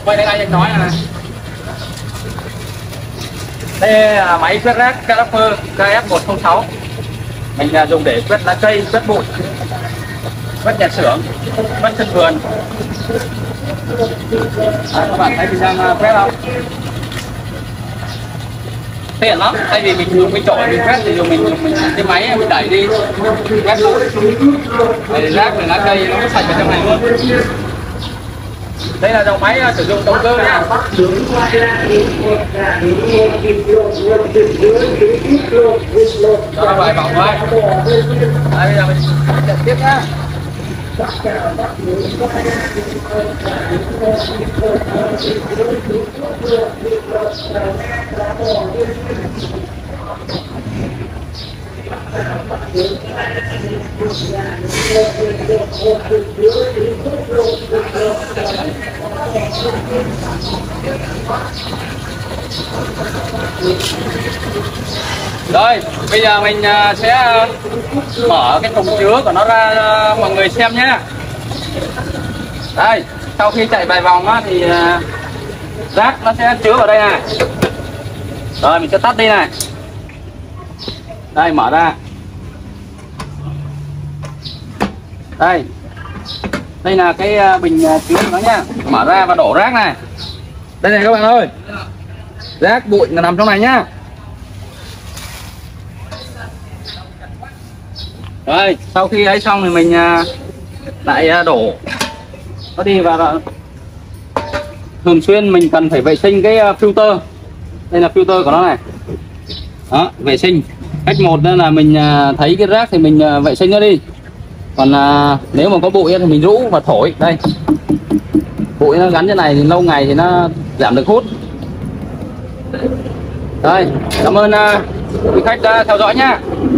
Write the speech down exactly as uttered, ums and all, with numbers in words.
quay đây anh nói nè. Đây là máy quét rác Caliper K F một không sáu. Mình dùng để quét lá cây, quét bụi, quét nhà xưởng, quét sân vườn. À, các bạn thấy mình đang quét không? Tiện lắm, thay vì mình dùng cái chổi mình quét thì dùng mình dùng mình cái máy mình đẩy đi quét bụi, để rác rồi lá cây nó sạch vào trong này luôn. Đây là dòng máy sử dụng động cơ nha. Đó, vài vòng thôi. Đây, bây giờ mình chạy tiếp nhá. Rồi, bây giờ mình sẽ mở cái thùng chứa của nó ra cho mọi người xem nhé. Đây, sau khi chạy vài vòng á, thì rác nó sẽ chứa vào đây này. Rồi, mình sẽ tắt đi này. Đây, mở ra. Đây, đây là cái bình chứa của nó nhá. Mở ra và đổ rác này. Đây này các bạn ơi, rác bụi nằm trong này nhá. Rồi, sau khi ấy xong thì mình lại đổ nó đi vào. Thường xuyên mình cần phải vệ sinh cái filter. Đây là filter của nó này. Đó, vệ sinh. Cách một đó là mình thấy cái rác thì mình vệ sinh nó đi. Còn à, nếu mà có bụi thì mình rũ và thổi. Đây, bụi nó gắn trên này thì lâu ngày thì nó giảm được hút. Đây, cảm ơn uh, quý khách đã theo dõi nhá.